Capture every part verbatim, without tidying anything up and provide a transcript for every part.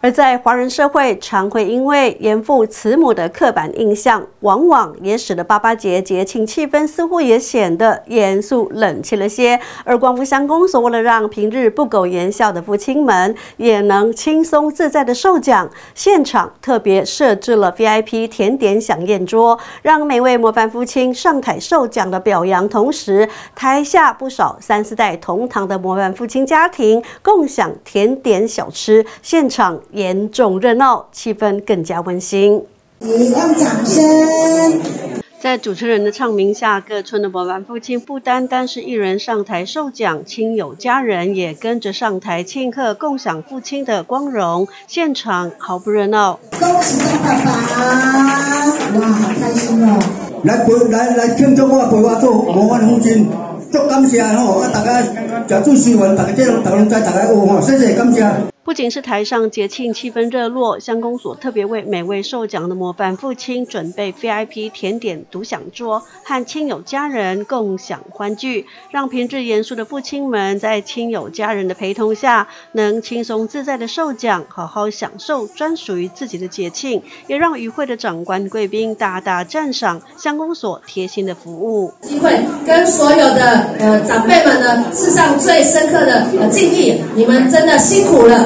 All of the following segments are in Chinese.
而在华人社会，常会因为严父慈母的刻板印象，往往也使得八八节节庆气氛似乎也显得严肃冷清了些。而光复乡公所为了让平日不苟言笑的父亲们也能轻松自在的受奖，现场特别设置了 V I P 甜点飨宴桌，让每位模范父亲上台受奖的表扬，同时台下不少三四代同堂的模范父亲家庭共享甜点小吃，现场严重热闹，气氛更加温馨。 用掌声。 在主持人的唱名下，各村的模范父亲不单单是一人上台受奖，亲友家人也跟着上台庆贺，共享父亲的光荣，现场毫不热闹。 恭喜爸爸！哇，好开心哦！ 来陪来来庆祝我陪我做模范父亲，足感谢吼！啊，大家食水水完，大家这拢大家拢知，大家有吼，谢谢感谢。 不仅是台上节庆气氛热络，乡公所特别为每位受奖的模范父亲准备 V I P 甜点独享桌，和亲友家人共享欢聚，让平日严肃的父亲们在亲友家人的陪同下，能轻松自在的受奖，好好享受专属于自己的节庆，也让与会的长官贵宾大大赞赏乡公所贴心的服务。 机会跟所有的呃长辈们呢，致上最深刻的呃敬意，你们真的辛苦了。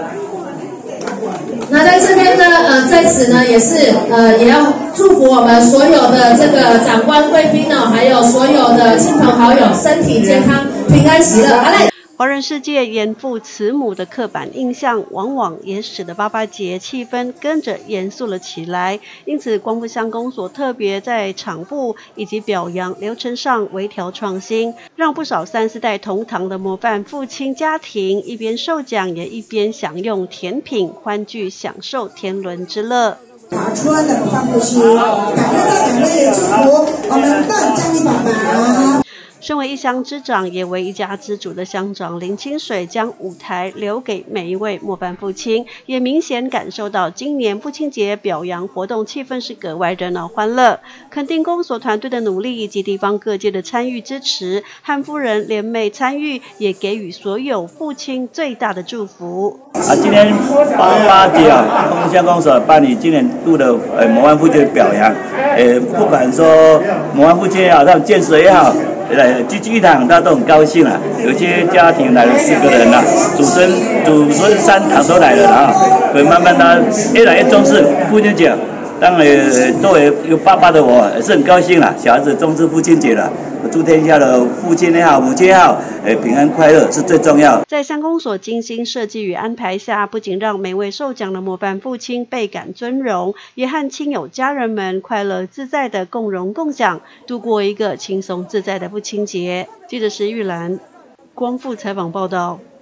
那在这边呢，呃，在此呢，也是呃，也要祝福我们所有的这个长官贵宾呢，还有所有的亲朋好友身体健康、平安喜乐。好嘞。 华人世界严父慈母的刻板印象，往往也使得八八节气氛跟着严肃了起来。因此，光复乡公所特别在场布以及表扬流程上微调创新，让不少三四代同堂的模范父亲家庭一边受奖，也一边享用甜品，欢聚享受天伦之乐。 华村的模范父亲，感恩再感恩也祝福我们邓江丽爸爸。 身为一乡之长，也为一家之主的乡长林清水，将舞台留给每一位模范父亲，也明显感受到今年父亲节表扬活动气氛是格外热闹欢乐，肯定公所团队的努力以及地方各界的参与支持，和夫人联袂参与，也给予所有父亲最大的祝福。 啊，今天八八节啊，光复乡公所办理今年度的呃模范父亲表扬，呃，不管说模范父亲也好，他们建设也好。来聚聚一堂，大家都很高兴啊！有些家庭来了四个人了、啊，祖孙祖孙三堂都来了啊！所以慢慢的越来越重视父亲节。当然，作为一个爸爸的我，也是很高兴啦。小孩子重视父亲节了，祝天下的父亲也好，母亲也好，呃，平安快乐是最重要。 在乡公所精心设计与安排下，不仅让每位受奖的模范父亲倍感尊荣，也和亲友家人们快乐自在的共荣共享，度过一个轻松自在的父亲节。记者石玉兰，光复采访报道。